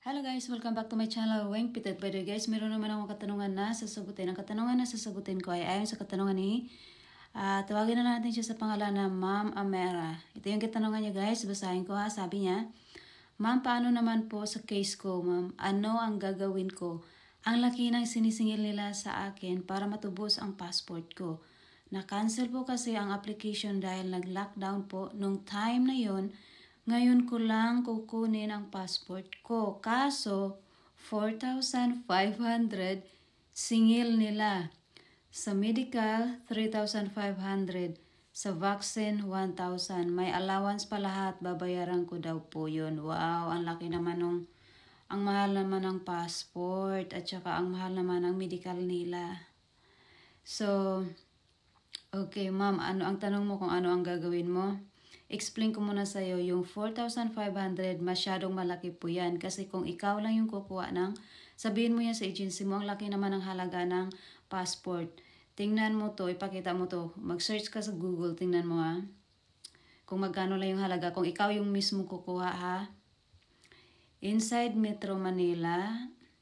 Hello guys, welcome back to my channel, Weng Pitet. By the way guys, meron naman akong katanungan na sasagutin. Ang katanungan na sasagutin ko ay ayon sa katanungan ni, tawagin na natin siya sa pangalan na Ma'am Amera. Ito yung katanungan niya guys, basahin ko ha. Sabi niya, Ma'am, paano naman po sa case ko, ma'am? Ano ang gagawin ko? Ang laki ng sinisingil nila sa akin para matubos ang passport ko. Na-cancel po kasi ang application dahil nag-lockdown po nung time na yon. Ngayon ko lang kukunin ang passport ko. Kaso, 4,500 singil nila. Sa medical, 3,500. Sa vaccine, 1,000. May allowance pa lahat. Babayaran ko daw po yun. Wow, ang laki naman nung, ang mahal naman ng passport at saka ang mahal naman ng medical nila. So, okay ma'am, ano ang tanong mo kung ano ang gagawin mo? Explain ko muna sa'yo, yung 4,500 masyadong malaki po yan. Kasi kung ikaw lang yung kukuha ng, sabihin mo yan sa agency mo, ang laki naman ng halaga ng passport. Tingnan mo to, ipakita mo to. Mag-search ka sa Google, tingnan mo ha. Kung magkano lang yung halaga, kung ikaw yung mismo kukuha ha. Inside Metro Manila,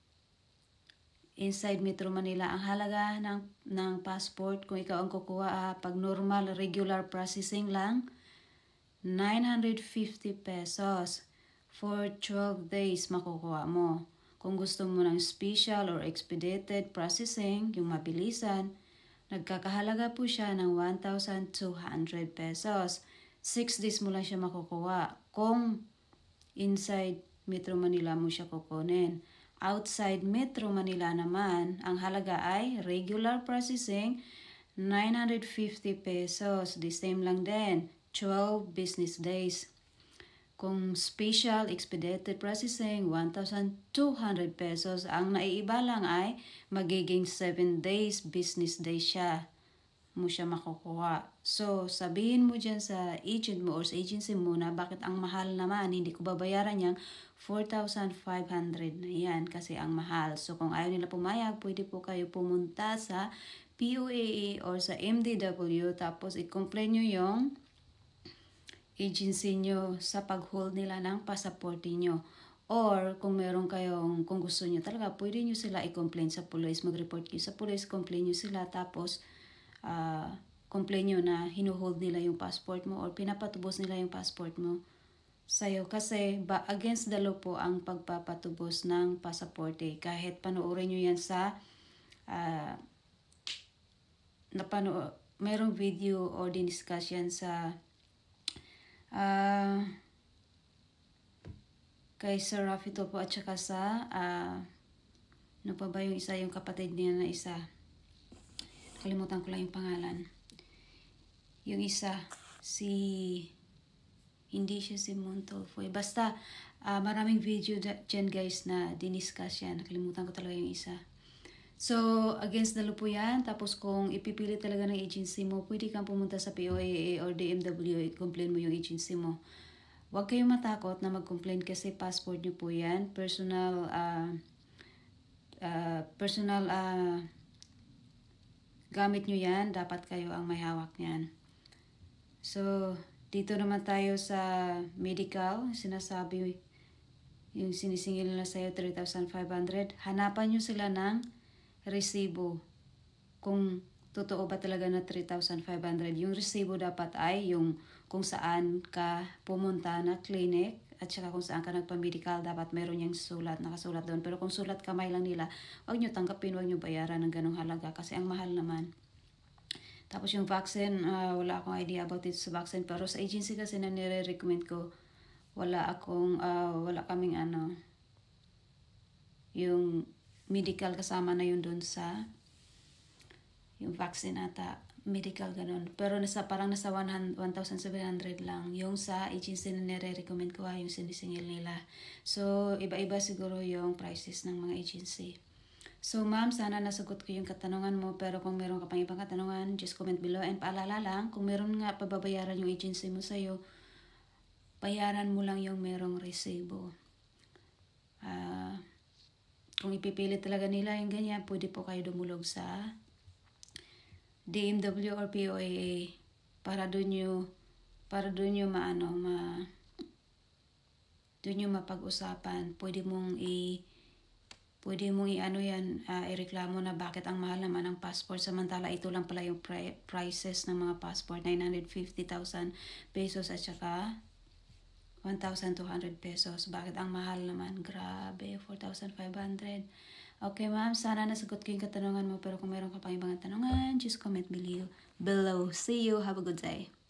ang halaga ng passport, kung ikaw ang kukuha ha, pag normal, regular processing lang, 950 pesos. For 12 days makukuha mo. Kung gusto mo ng special or expedited processing, yung mabilisan, nagkakahalaga po siya ng 1,200 pesos. 6 days mo lang siya makukuha. Kung inside Metro Manila mo siya kukunin. Outside Metro Manila naman, ang halaga ay regular processing, 950 pesos. The same lang din. 12 business days. Kung special expedited processing, 1,200 pesos. Ang naiiba lang ay magiging 7 days business days siya. Mo siya makukuha. So, sabihin mo dyan sa agent mo or sa agency mo na bakit ang mahal naman, hindi ko babayaran yang 4,500 na yan kasi ang mahal. So, kung ayaw nila pumayag, pwede po kayo pumunta sa POAA or sa MDW tapos i-complain nyo yung agency nyo sa pag-hold nila ng pasaporte nyo. Or kung meron kayong, kung gusto nyo talaga, pwede nyo sila i-complain sa police. Mag-report kayo sa police, complain nyo sila. Tapos, complain nyo na hinuhold nila yung passport mo or pinapatubos nila yung passport mo sa'yo. Kasi against the law po ang pagpapatubos ng pasaporte. Kahit panoorin nyo yan sa merong video or diniscuss yan sa kay Sir Rafi po at saka sa ano pa ba yung isa, yung kapatid niya na isa, kalimutan ko lang yung pangalan, yung isa hindi siya si Montolfoy, basta maraming video dyan guys na diniscuss yan, nakalimutan ko talaga yung isa. So, against the law po yan. Tapos kung ipipili talaga ng agency mo, pwede kang pumunta sa POAA or DMW, i-complain mo yung agency mo. Huwag kayong matakot na mag-complain kasi passport nyo po yan. Personal gamit nyo yan. Dapat kayo ang may hawak niyan. So, dito naman tayo sa medical. Sinasabi yung sinisingil nila sa'yo 3,500. Hanapan nyo sila ng resibo kung totoo ba talaga na 3,500. Yung resibo dapat ay yung kung saan ka pumunta na clinic at saka kung saan ka nagpa-medical, dapat meron yung nakasulat doon. Pero kung sulat kamay lang nila, wag nyo tanggapin, wag nyo bayaran ng ganong halaga kasi ang mahal naman. Tapos yung vaccine, wala akong idea about it sa vaccine, pero sa agency kasi na nire-recommend ko, wala kaming yung medical kasama na yun doon sa yung vaccine ata, medical ganun. Pero parang nasa 1,700 lang yung sa agency na nire-recommend ko yung sinisingil nila. So, iba-iba siguro yung prices ng mga agency. So, ma'am, sana nasagot ko yung katanungan mo. Pero kung meron ka pang ibang katanungan, just comment below. And paalala lang, kung meron nga pababayaran yung agency mo sa'yo, bayaran mo lang yung merong resibo. Kung ipipilit talaga nila yung ganyan, pwede po kayo dumulog sa DMW or POAA para doon nyo Doon yung mapag-usapan. Pwede mong i-ano yan, ireklamo na bakit ang mahal naman ng passport. Samantala, ito lang pala yung prices ng mga passport. 950,000 pesos at saka 1,200 pesos. Bakit ang mahal naman? Grabe, 4,500. Okay, ma'am. Sana nasagot ko yung katanungan mo. Pero kung meron ka pang ibang tanungan, just comment below. See you. Have a good day.